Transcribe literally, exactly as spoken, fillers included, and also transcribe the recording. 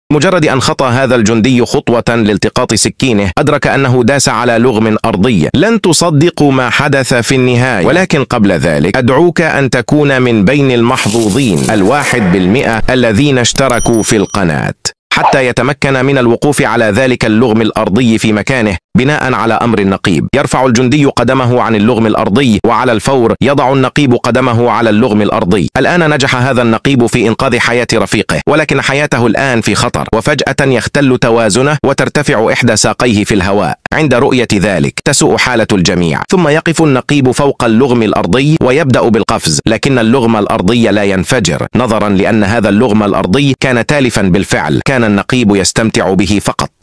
مجرد أن خطى هذا الجندي خطوة لالتقاط سكينه أدرك أنه داس على لغم أرضي. لن تصدقوا ما حدث في النهاية، ولكن قبل ذلك أدعوك أن تكون من بين المحظوظين الواحد بالمئة الذين اشتركوا في القناة حتى يتمكن من الوقوف على ذلك اللغم الأرضي في مكانه بناء على أمر النقيب. يرفع الجندي قدمه عن اللغم الأرضي، وعلى الفور يضع النقيب قدمه على اللغم الأرضي. الآن نجح هذا النقيب في إنقاذ حياة رفيقه، ولكن حياته الآن في خطر، وفجأة يختل توازنه وترتفع إحدى ساقيه في الهواء. عند رؤية ذلك تسوء حالة الجميع، ثم يقف النقيب فوق اللغم الأرضي ويبدأ بالقفز، لكن اللغم الأرضي لا ينفجر نظرا لأن هذا اللغم الأرضي كان تالفا بالفعل. كان النقيب يستمتع به فقط.